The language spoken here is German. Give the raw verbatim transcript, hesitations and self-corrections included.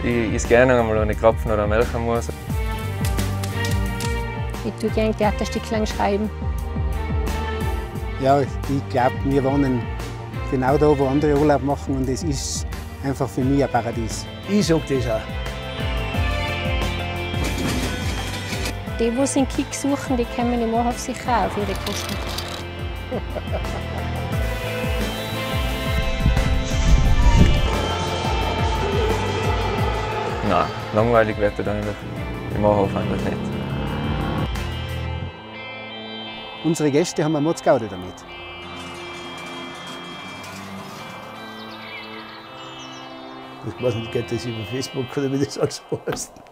Ich esse gerne einmal eine Krapfen oder eine Melkermus. Ich tue gerne Theaterstückchen schreiben. Ja, ich glaube, wir wohnen genau da, wo andere Urlaub machen, und es ist einfach für mich ein Paradies. Ich sage das auch. Die, die einen Kick suchen, die kommen im Moorhof sicher auch auf ihre Kosten. Nein, langweilig wird er dann im Moorhof einfach nicht. Unsere Gäste haben eine Mordsgaude damit. Ich weiß nicht, geht das über Facebook oder wie das alles heißt.